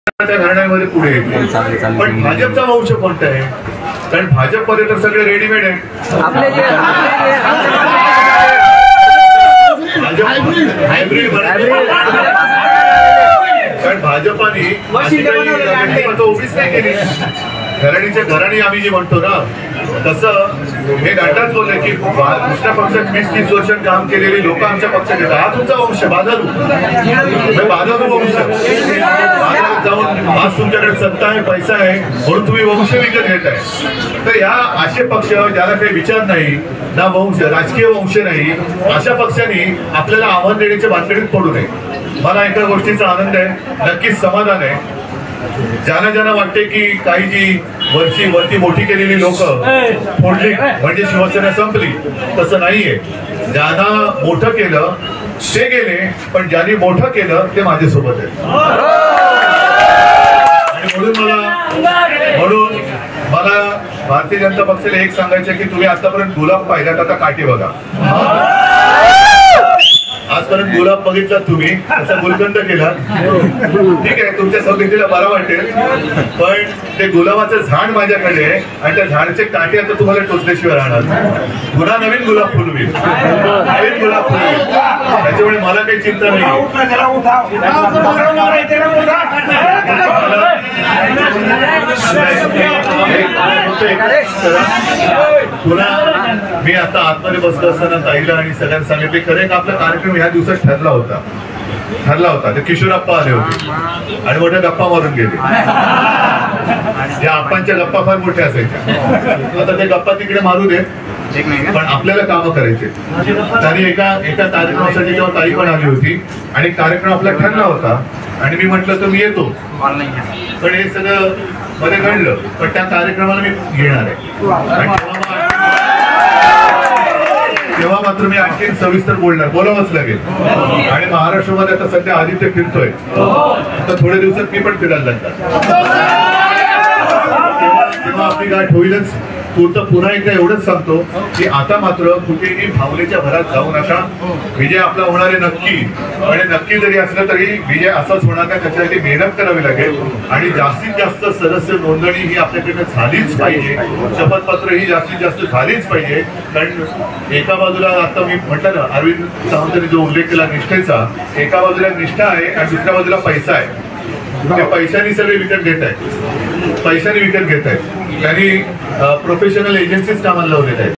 त्या घराण्यामध्ये पुढे येते. पण भाजपचा वंश कोणता आहे? कारण भाजपमध्ये तर सगळे रेडीमेड आहे. हायब्रिड कारण भाजपाने उभीच नाही केली. घराणीच्या घराणी आम्ही जे म्हणतो ना तसं हे नाटाच बोलले की दुसऱ्या पक्षात 20-30 वर्ष काम केलेली लोक आमच्या पक्षात येतात. हा तुमचा वंश बाजारू वंश जाऊन आज तुमच्याकडे सत्ता आहे, पैसा आहे म्हणून तुम्ही वंश विकत घेताय. तर या असे पक्ष ज्याला काही विचार नाही ना वंश राजकीय वंश नाही अशा पक्षांनी आपल्याला आव्हान देण्याच्या भानगडीत पडू नये. मला एका गोष्टीचा आनंद आहे, नक्कीच समाधान आहे. ज्यांना वाटते की काही जी वरती मोठी केलेली लोक फोडली म्हणजे शिवसेना संपली, तसं नाहीये. ज्यांना मोठं केलं ते गेले, पण ज्यांनी मोठं केलं ते माझ्यासोबत आहे. आणि म्हणून मला भारतीय जनता पक्षाला एक सांगायचं की तुम्ही आतापर्यंत गुलाब पाहिलात, आता काठी बघा. आजपर्यंत गुलाब बघितला तुम्ही, त्याचा गुलकंद केला, ठीक आहे, तुमच्या सवलतीला बरं वाटेल. पण ते गुलाबाचं झाड माझ्याकडे आहे आणि त्या झाडाचे काटे आता तुम्हाला टोचल्याशिवाय राहणार. पुन्हा नवीन गुलाब फुलवी, नवीन गुलाब फुलवी. त्याच्यामुळे मला काही चिंता नाही. पुन्हा मी आता आतमध्ये बसलो असताना ताईला आणि सगळ्यांना सांगितले खरे का आपला कार्यक्रम ह्या दिवसात ठरला होता. ते किशोरप्पा आले होते आणि मोठ्या गप्पा मारून गेले. या आप्पांच्या गप्पा फार मोठ्या असायच्या. आता ते गप्पा तिकडे मारू दे, पण आपल्याला कामं करायचे. आणि एका कार्यक्रमासाठी जेव्हा ताई पण आली होती आणि कार्यक्रम आपला ठरला होता आणि मी म्हटलं तर मी येतो, पण हे सगळं मध्ये घडलं. पण त्या कार्यक्रमाला मी येणार आहे. तेव्हा मात्र मी आणखी सविस्तर बोलावंच लागेल. आणि महाराष्ट्रामध्ये आता सध्या आदित्य फिरतोय, तर थोड्या दिवसात मी पण फिरायला लागणार. तेव्हा आपली गाठ होईलच. पुन्हा एकदा एवढंच सांगतो की आता मात्र कुठेही भावनेच्या भरात जाऊ नका. विजय आपला होणार आहे नक्की, आणि नक्की जरी असलं तरी विजय असाच होणार नाही. त्याच्यासाठी मेहनत करावी लागेल आणि जास्तीत जास्त सदस्य नोंदणी ही आपल्याकडे झालीच पाहिजे. शपथपत्र ही जास्तीत जास्त झालीच पाहिजे. कारण एका बाजूला आता मी म्हटलं ना अरविंद सावंतांनी जो उल्लेख केला निष्ठेचा, एका बाजूला निष्ठा आहे आणि दुसऱ्या बाजूला पैसा आहे. त्या पैशाने सगळे विकत घेत आहेत, त्यांनी प्रोफेशनल एजन्सीज कामाला लावलेल्या आहेत.